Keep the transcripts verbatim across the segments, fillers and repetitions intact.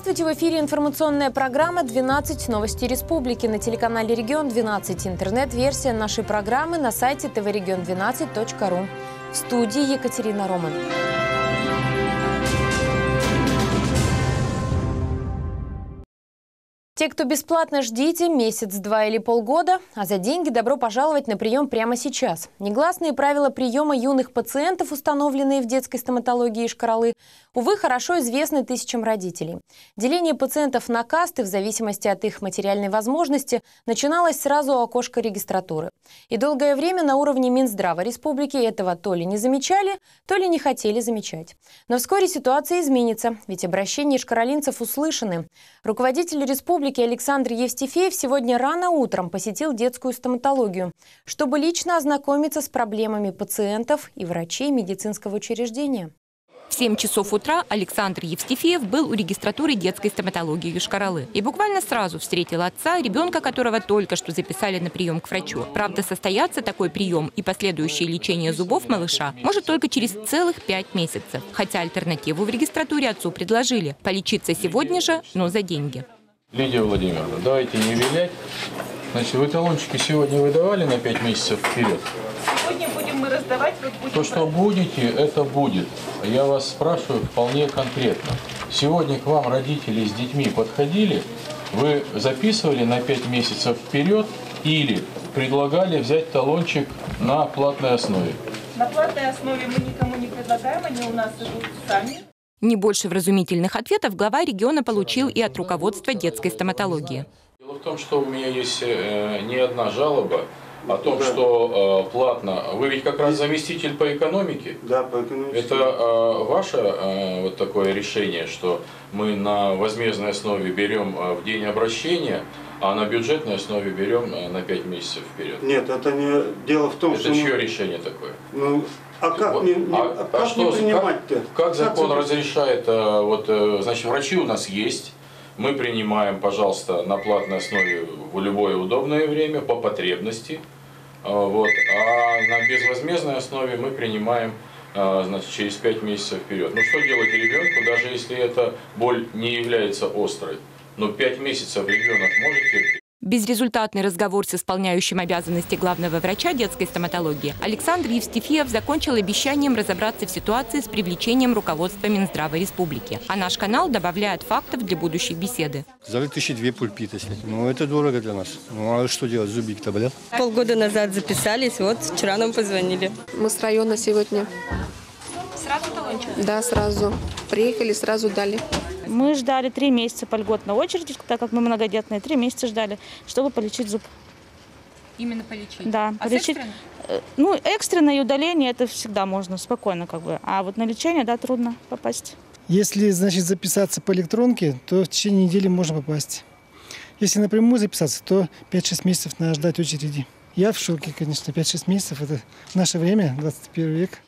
Здравствуйте! В эфире информационная программа «двенадцать новости республики» на телеканале «Регион двенадцать». Интернет-версия нашей программы на сайте тэ вэ регион двенадцать точка ру. В студии Екатерина Роман. Те, кто бесплатно, ждите месяц, два или полгода, а за деньги добро пожаловать на прием прямо сейчас. Негласные правила приема юных пациентов, установленные в детской стоматологии Йошкар-Олы, увы, хорошо известны тысячам родителей. Деление пациентов на касты в зависимости от их материальной возможности начиналось сразу у окошка регистратуры. И долгое время на уровне Минздрава республики этого то ли не замечали, то ли не хотели замечать. Но вскоре ситуация изменится, ведь обращения йошкар-олинцев услышаны. Руководитель республики Александр Евстифеев сегодня рано утром посетил детскую стоматологию, чтобы лично ознакомиться с проблемами пациентов и врачей медицинского учреждения. В семь часов утра Александр Евстифеев был у регистратуры детской стоматологии Йошкар-Олы. И буквально сразу встретил отца, ребенка которого только что записали на прием к врачу. Правда, состояться такой прием и последующее лечение зубов малыша может только через целых пять месяцев. Хотя альтернативу в регистратуре отцу предложили – полечиться сегодня же, но за деньги. Лидия Владимировна, давайте не вилять. Значит, вы талончики сегодня выдавали на пять месяцев вперед? Сегодня будем мы раздавать. Вот будем То, что будете, это будет. Я вас спрашиваю вполне конкретно. Сегодня к вам родители с детьми подходили, вы записывали на пять месяцев вперед или предлагали взять талончик на платной основе? На платной основе мы никому не предлагаем, они у нас идут сами. Не больше вразумительных ответов глава региона получил и от руководства детской стоматологии. Дело в том, что у меня есть э, не одна жалоба о том, что э, платно. Вы ведь как раз заместитель по экономике? Да, по экономике. Это э, ваше э, вот такое решение, что мы на возмездной основе берем э, в день обращения, а на бюджетной основе берем э, на пять месяцев вперед? Нет, это не дело в том, это что... Это чье мы... решение такое? Ну, а как вот. не, не, а, как а что, не принимать-то? Как, как закон как... разрешает? Вот, значит, врачи у нас есть. Мы принимаем, пожалуйста, на платной основе в любое удобное время, по потребности. Вот. А на безвозмездной основе мы принимаем, значит, через пять месяцев вперед. Ну что делать ребенку, даже если эта боль не является острой? Но пять месяцев ребенок может терпеть. Безрезультатный разговор с исполняющим обязанности главного врача детской стоматологии Александр Евстифеев закончил обещанием разобраться в ситуации с привлечением руководства Минздрава республики. А наш канал добавляет фактов для будущей беседы. Сказали, тысячи две пульпита снять. Ну, это дорого для нас. Ну, а что делать? Зубики-то болят. Полгода назад записались, вот вчера нам позвонили. Мы с района сегодня. Сразу талончик? Да, сразу. Приехали, сразу дали. Мы ждали три месяца по льготной очереди, так как мы многодетные, три месяца ждали, чтобы полечить зуб. Именно полечить? Да. А полечить. экстренно? Ну, экстренное удаление это всегда можно, спокойно как бы. А вот на лечение, да, трудно попасть. Если, значит, записаться по электронке, то в течение недели можно попасть. Если напрямую записаться, то пять-шесть месяцев надо ждать очереди. Я в шоке, конечно, пять-шесть месяцев. Это наше время, двадцать первый век.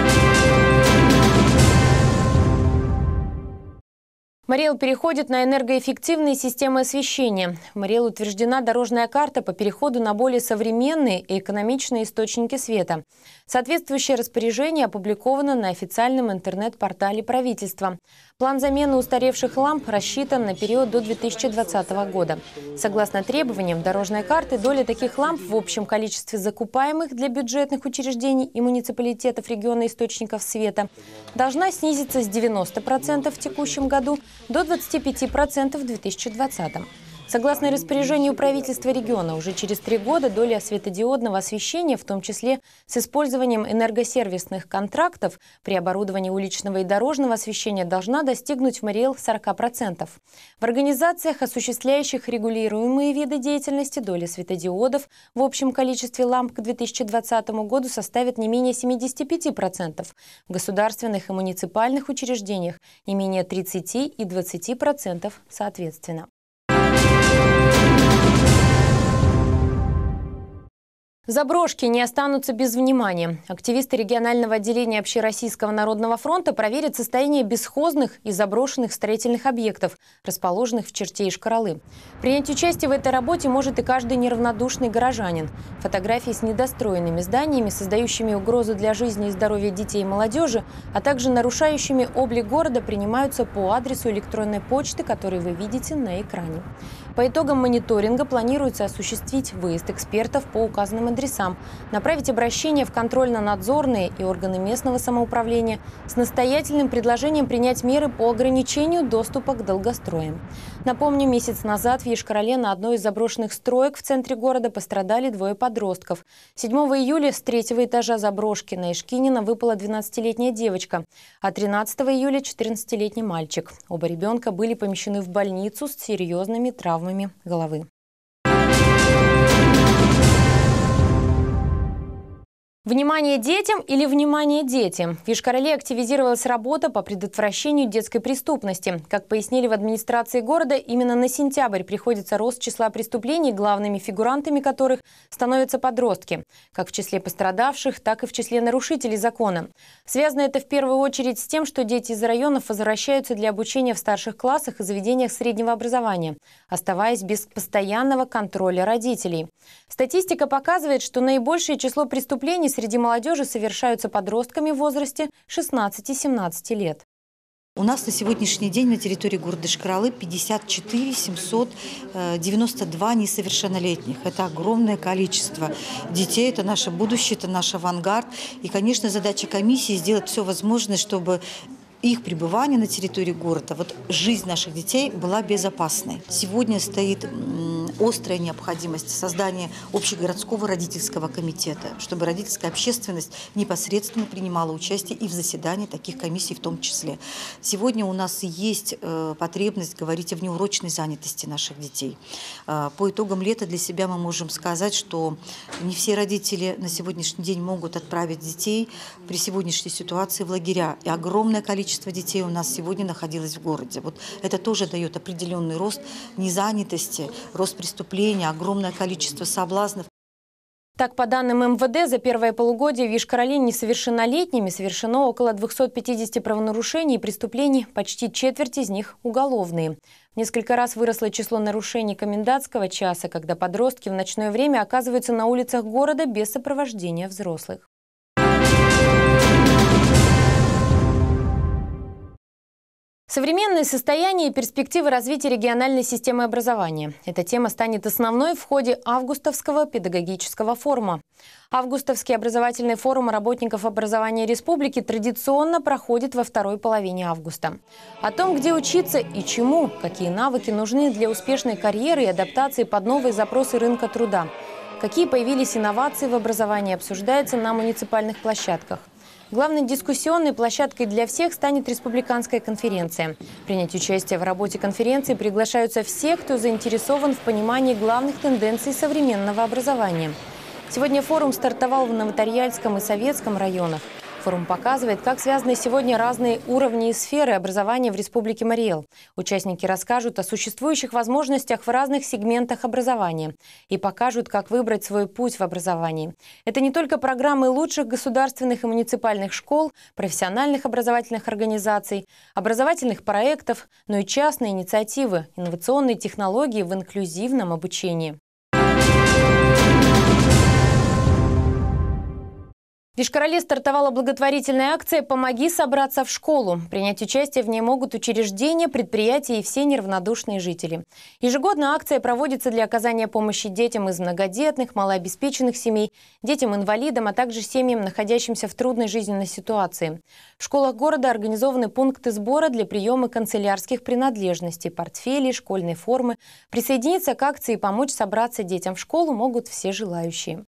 Мариэл переходит на энергоэффективные системы освещения. В Мариэл утверждена дорожная карта по переходу на более современные и экономичные источники света. Соответствующее распоряжение опубликовано на официальном интернет-портале правительства. План замены устаревших ламп рассчитан на период до две тысячи двадцатого года. Согласно требованиям дорожной карты, доля таких ламп в общем количестве закупаемых для бюджетных учреждений и муниципалитетов региона источников света должна снизиться с девяноста процентов в текущем году до двадцати пяти процентов в две тысячи двадцатом. Согласно распоряжению правительства региона, уже через три года доля светодиодного освещения, в том числе с использованием энергосервисных контрактов при оборудовании уличного и дорожного освещения, должна достигнуть в Мариэл сорока процентов. В организациях, осуществляющих регулируемые виды деятельности, доля светодиодов в общем количестве ламп к две тысячи двадцатому году составит не менее семидесяти пяти процентов. В государственных и муниципальных учреждениях не менее тридцати и двадцати процентов соответственно. Заброшки не останутся без внимания. Активисты регионального отделения Общероссийского народного фронта проверят состояние бесхозных и заброшенных строительных объектов, расположенных в черте Йошкар-Олы. Принять участие в этой работе может и каждый неравнодушный горожанин. Фотографии с недостроенными зданиями, создающими угрозу для жизни и здоровья детей и молодежи, а также нарушающими облик города, принимаются по адресу электронной почты, который вы видите на экране. По итогам мониторинга планируется осуществить выезд экспертов по указанным адресам, направить обращения в контрольно-надзорные и органы местного самоуправления с настоятельным предложением принять меры по ограничению доступа к долгостроям. Напомню, месяц назад в Йошкар-Оле на одной из заброшенных строек в центре города пострадали двое подростков. седьмого июля с третьего этажа заброшки на Ишкинина выпала двенадцатилетняя девочка, а тринадцатого июля четырнадцатилетний мальчик. Оба ребенка были помещены в больницу с серьезными травмами головы. Внимание детям или внимание детям? В Йошкар-Оле активизировалась работа по предотвращению детской преступности. Как пояснили в администрации города, именно на сентябрь приходится рост числа преступлений, главными фигурантами которых становятся подростки. Как в числе пострадавших, так и в числе нарушителей закона. Связано это в первую очередь с тем, что дети из районов возвращаются для обучения в старших классах и заведениях среднего образования, оставаясь без постоянного контроля родителей. Статистика показывает, что наибольшее число преступлений среди молодежи совершаются подростками в возрасте шестнадцати-семнадцати лет. У нас на сегодняшний день на территории города Йошкар-Олы пятьдесят четыре семьсот девяносто два несовершеннолетних. Это огромное количество детей, это наше будущее, это наш авангард. И, конечно, задача комиссии сделать все возможное, чтобы их пребывание на территории города, вот жизнь наших детей была безопасной. Сегодня стоит острая необходимость создания общегородского родительского комитета, чтобы родительская общественность непосредственно принимала участие и в заседании таких комиссий в том числе. Сегодня у нас есть потребность говорить о внеурочной занятости наших детей. По итогам лета для себя мы можем сказать, что не все родители на сегодняшний день могут отправить детей при сегодняшней ситуации в лагеря. И огромное количество детей у нас сегодня находилось в городе. Вот это тоже дает определенный рост незанятости, рост преступления, огромное количество соблазнов. Так, по данным эм вэ дэ, за первое полугодие в Йошкар-Оле несовершеннолетними совершено около двухсот пятидесяти правонарушений и преступлений, почти четверть из них уголовные. В несколько раз выросло число нарушений комендантского часа, когда подростки в ночное время оказываются на улицах города без сопровождения взрослых. Современное состояние и перспективы развития региональной системы образования. Эта тема станет основной в ходе августовского педагогического форума. Августовский образовательный форум работников образования республики традиционно проходит во второй половине августа. О том, где учиться и чему, какие навыки нужны для успешной карьеры и адаптации под новые запросы рынка труда, какие появились инновации в образовании, обсуждается на муниципальных площадках. Главной дискуссионной площадкой для всех станет республиканская конференция. Принять участие в работе конференции приглашаются все, кто заинтересован в понимании главных тенденций современного образования. Сегодня форум стартовал в Новотарьяльском и Советском районах. Форум показывает, как связаны сегодня разные уровни и сферы образования в Республике Марий-Эл. Участники расскажут о существующих возможностях в разных сегментах образования и покажут, как выбрать свой путь в образовании. Это не только программы лучших государственных и муниципальных школ, профессиональных образовательных организаций, образовательных проектов, но и частные инициативы, инновационные технологии в инклюзивном обучении. В Йошкар-Оле стартовала благотворительная акция «Помоги собраться в школу». Принять участие в ней могут учреждения, предприятия и все неравнодушные жители. Ежегодно акция проводится для оказания помощи детям из многодетных, малообеспеченных семей, детям-инвалидам, а также семьям, находящимся в трудной жизненной ситуации. В школах города организованы пункты сбора для приема канцелярских принадлежностей, портфелей, школьной формы. Присоединиться к акции и помочь собраться детям в школу могут все желающие.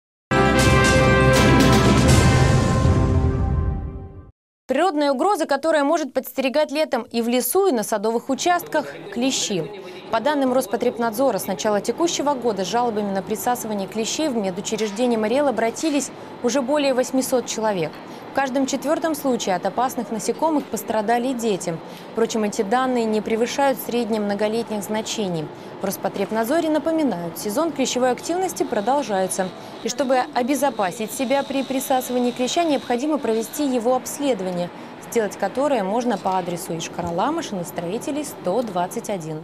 Природная угроза, которая может подстерегать летом и в лесу, и на садовых участках – клещи. По данным Роспотребнадзора, с начала текущего года с жалобами на присасывание клещей в медучреждение Марий-Эл обратились уже более восьмисот человек. В каждом четвертом случае от опасных насекомых пострадали дети. Впрочем, эти данные не превышают среднемноголетних значений. В Роспотребнадзоре напоминают, сезон клещевой активности продолжается. И чтобы обезопасить себя при присасывании клеща, необходимо провести его обследование, сделать которое можно по адресу Йошкар-Ола, машиностроителей, сто двадцать один.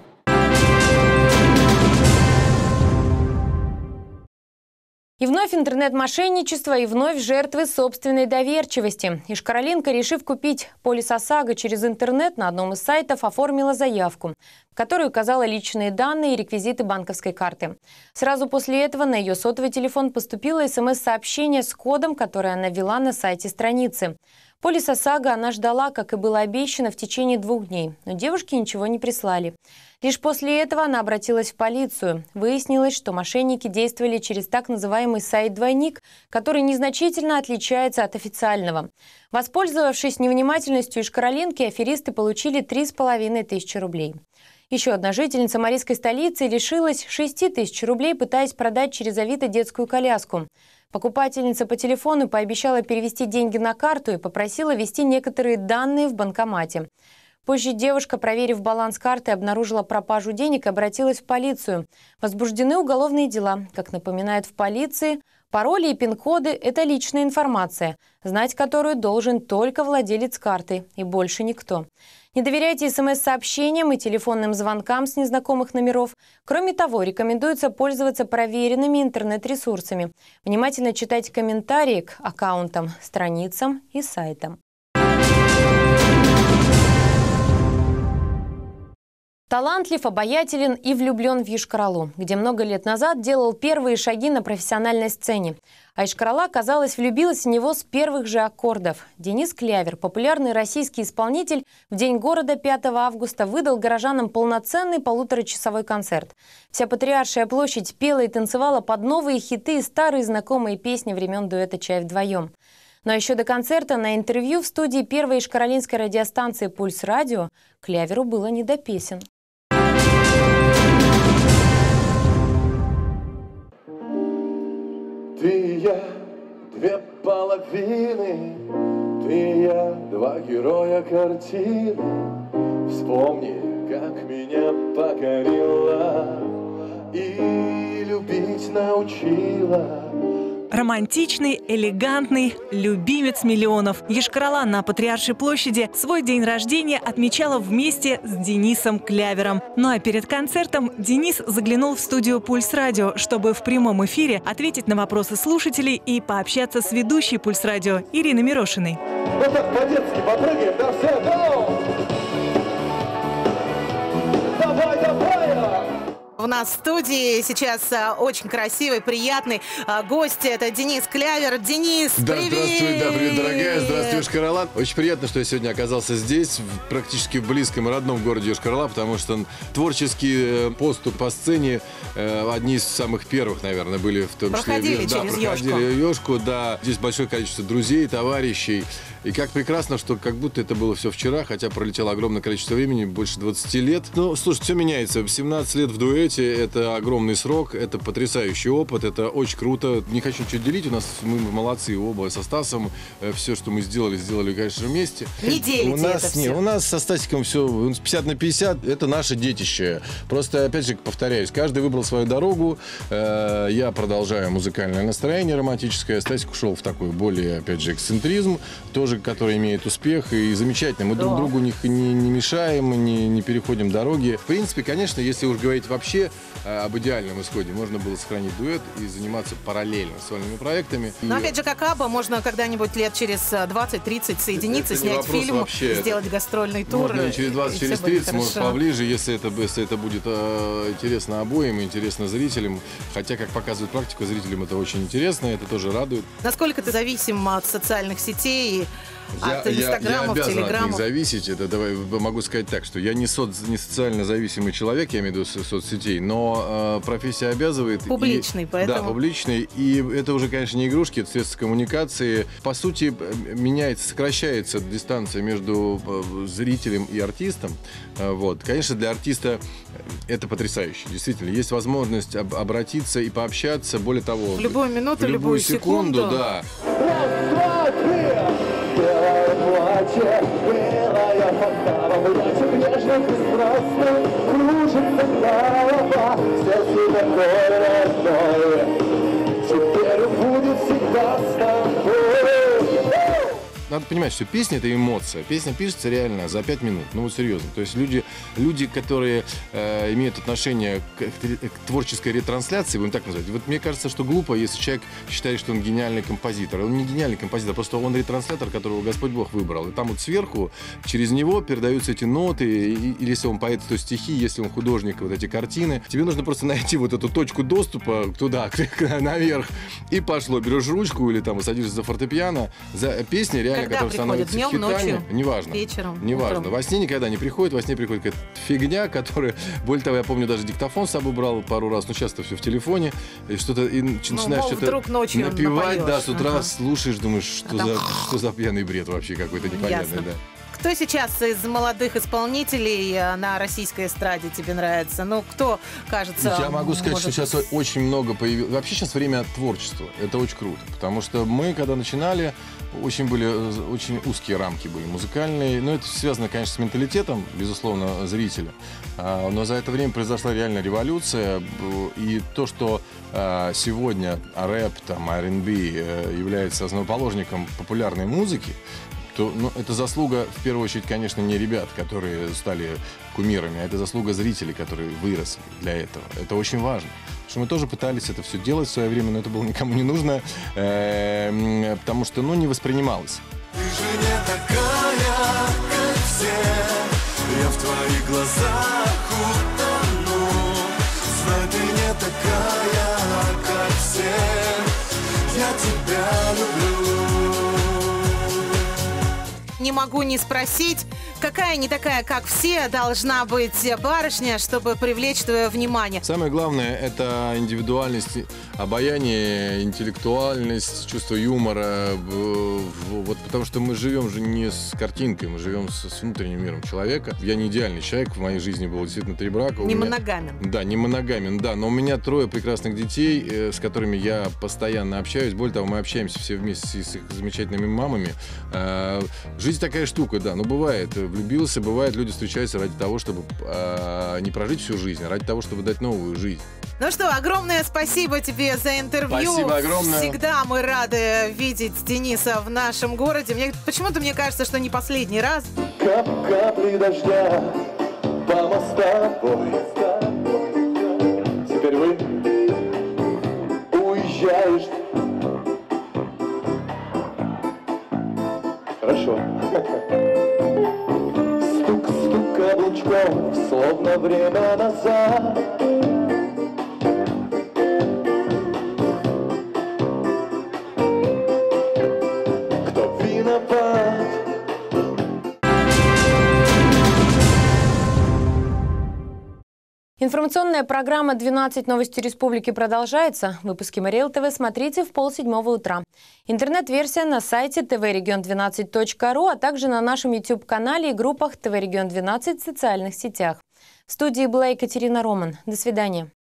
И вновь интернет-мошенничество, и вновь жертвы собственной доверчивости. Йошкар-Оленка, решив купить полис ОСАГО через интернет, на одном из сайтов оформила заявку, в которой указала личные данные и реквизиты банковской карты. Сразу после этого на ее сотовый телефон поступило смс-сообщение с кодом, который она ввела на сайте страницы. Полис ОСАГО она ждала, как и было обещано, в течение двух дней, но девушке ничего не прислали. Лишь после этого она обратилась в полицию. Выяснилось, что мошенники действовали через так называемый сайт-двойник, который незначительно отличается от официального. Воспользовавшись невнимательностью Йошкар-Оленки, аферисты получили три с половиной тысячи рублей. Еще одна жительница Марийской столицы лишилась шести тысяч рублей, пытаясь продать через Авито детскую коляску. Покупательница по телефону пообещала перевести деньги на карту и попросила ввести некоторые данные в банкомате. Позже девушка, проверив баланс карты, обнаружила пропажу денег и обратилась в полицию. Возбуждены уголовные дела. Как напоминают в полиции, пароли и пин-коды – это личная информация, знать которую должен только владелец карты и больше никто. Не доверяйте смс-сообщениям и телефонным звонкам с незнакомых номеров. Кроме того, рекомендуется пользоваться проверенными интернет-ресурсами. Внимательно читать комментарии к аккаунтам, страницам и сайтам. Талантлив, обаятелен и влюблен в Йошкар-Олу, где много лет назад делал первые шаги на профессиональной сцене. А Йошкар-Ола, казалось, влюбилась в него с первых же аккордов. Денис Клявер, популярный российский исполнитель, в День города пятого августа выдал горожанам полноценный полуторачасовой концерт. Вся Патриаршая площадь пела и танцевала под новые хиты и старые знакомые песни времен дуэта «Чай вдвоем». Но еще до концерта на интервью в студии первой йошкар-оленской радиостанции «Пульс радио» Кляверу было не до песен. Ты и я, две половины, ты и я, два героя картины. Вспомни, как меня покорила и любить научила. Романтичный, элегантный, любимец миллионов. Йошкар-Ола на Патриаршей площади свой день рождения отмечала вместе с Денисом Клявером. Ну а перед концертом Денис заглянул в студию «Пульс радио», чтобы в прямом эфире ответить на вопросы слушателей и пообщаться с ведущей «Пульс радио» Ириной Мирошиной. Вот так по-детски попрыгаем, да, все, go! Давай, давай! У нас в студии сейчас а, очень красивый, приятный а, гость. Это Денис Клявер. Денис, да, привет! Здравствуй, да, привет, дорогая. Здравствуй, Йошкар-Ола. Очень приятно, что я сегодня оказался здесь, в практически в близком и родном городе Йошкар-Ола, потому что творческий поступ по сцене э, одни из самых первых, наверное, были в том проходили числе. Через да, проходили Ёшку, да. Здесь большое количество друзей, товарищей. И как прекрасно, что как будто это было все вчера, хотя пролетело огромное количество времени, больше двадцати лет. Ну, слушай, все меняется. семнадцать лет в дуэте – это огромный срок, это потрясающий опыт, это очень круто. Не хочу ничего делить, у нас мы молодцы оба со Стасом. Все, что мы сделали, сделали, конечно, вместе. Не делите у нас, это не, все. У нас со Стасиком все пятьдесят на пятьдесят, это наше детище. Просто, опять же, повторяюсь, каждый выбрал свою дорогу. Я продолжаю музыкальное настроение романтическое. Стасик ушел в такой более, опять же, эксцентризм, тоже который имеет успех, и замечательно. Мы да. друг другу не, не, не мешаем, не, не переходим дороги. В принципе, конечно, если уж говорить вообще э, об идеальном исходе, можно было сохранить дуэт и заниматься параллельно сольными проектами. Но и... опять же, как Абба, можно когда-нибудь лет через двадцать-тридцать соединиться, это снять фильм, вообще. сделать гастрольный тур. Можно и через двадцать, через тридцать, может, поближе, если это, если это будет э, интересно обоим, интересно зрителям. Хотя, как показывает практика, зрителям это очень интересно, это тоже радует. Насколько ты зависим от социальных сетей? Я, от я, я обязан телеграммов. от них зависеть. Это, давай, могу сказать так, что я не, соц, не социально зависимый человек, я имею в виду со, соцсетей, но э, профессия обязывает. Публичный, и, поэтому. Да, публичный. И это уже, конечно, не игрушки, это средства коммуникации. По сути, меняется, сокращается дистанция между зрителем и артистом. Вот. Конечно, для артиста это потрясающе. Действительно, есть возможность об, обратиться и пообщаться. Более того, в любую минуту, в любую любую секунду, секунду. Да. Раз, два, три! плече, белая фонтана, в платье нежных и страстных кружится голова, сердце такое родное, теперь будет всегда с тобой. Надо понимать, что песня — это эмоция. Песня пишется реально за пять минут. Ну вот серьезно. То есть люди, люди которые э, имеют отношение к, к творческой ретрансляции, будем так назвать. Вот мне кажется, что глупо, если человек считает, что он гениальный композитор. Он не гениальный композитор, просто он ретранслятор, которого Господь Бог выбрал. И там вот сверху, через него передаются эти ноты, и, или если он поэт, то стихи, если он художник, вот эти картины. Тебе нужно просто найти вот эту точку доступа туда, наверх, и пошло. Берешь ручку или там садишься за фортепиано, за песни реально, когда которые приходит? становятся Днем, хитами. ночью, неважно. вечером, Неважно. утром. Во сне никогда не приходит, во сне приходит какая-то фигня, которая... Более того, я помню, даже диктофон с собой брал пару раз, но часто все в телефоне, и что-то и начинаешь мол, что-то напевать, напоешь. да, с утра Ага. слушаешь, думаешь, что, А там... за, что за пьяный бред вообще какой-то непонятный, Ясно. да. Кто сейчас из молодых исполнителей на российской эстраде тебе нравится? Ну, кто, кажется, Я могу сказать, может... что сейчас очень много появилось. Вообще сейчас время творчества. Это очень круто. Потому что мы, когда начинали, очень были очень узкие рамки были музыкальные. Но это связано, конечно, с менталитетом, безусловно, зрителя. Но за это время произошла реальная революция. И то, что сегодня рэп, там, ар энд би является основоположником популярной музыки, то, ну, это заслуга, в первую очередь, конечно, не ребят, которые стали кумирами, а это заслуга зрителей, которые выросли для этого. Это очень важно. Потому что мы тоже пытались это все делать в свое время, но это было никому не нужно, э-э- потому что, ну, не воспринималось. Ты же не такая, как все, я в твоих глазах утону. Знай, ты не такая, как все, я тебя люблю. Не могу не спросить, какая не такая, как все, должна быть барышня, чтобы привлечь твое внимание? Самое главное — это индивидуальность, обаяние, интеллектуальность, чувство юмора. Вот потому что мы живем же не с картинкой, мы живем с, с внутренним миром человека. Я не идеальный человек, в моей жизни было действительно три брака. Не меня... моногамен. Да, не моногамен, да. Но у меня трое прекрасных детей, э, с которыми я постоянно общаюсь. Более того, мы общаемся все вместе с, с их замечательными мамами. Э, жизнь такая штука, да. Ну, бывает. Влюбился, бывает, люди встречаются ради того, чтобы э, не прожить всю жизнь, а ради того, чтобы дать новую жизнь. Ну что, огромное спасибо тебе за интервью. Спасибо огромное. Всегда мы рады видеть Дениса в нашем городе. Мне, почему-то мне кажется, что не последний раз. Кап капли дождя по мостовой. Теперь вы уезжаешь. Хорошо. Стук-стук каблучков, словно время назад. Кто виноват? Информационная программа «двенадцать новости республики» продолжается. Выпуски Мариэл ТВ смотрите в полседьмого утра. Интернет-версия на сайте тэ вэ регион двенадцать точка ру, а также на нашем YouTube-канале и группах тэ вэ регион двенадцать в социальных сетях. В студии была Екатерина Роман. До свидания.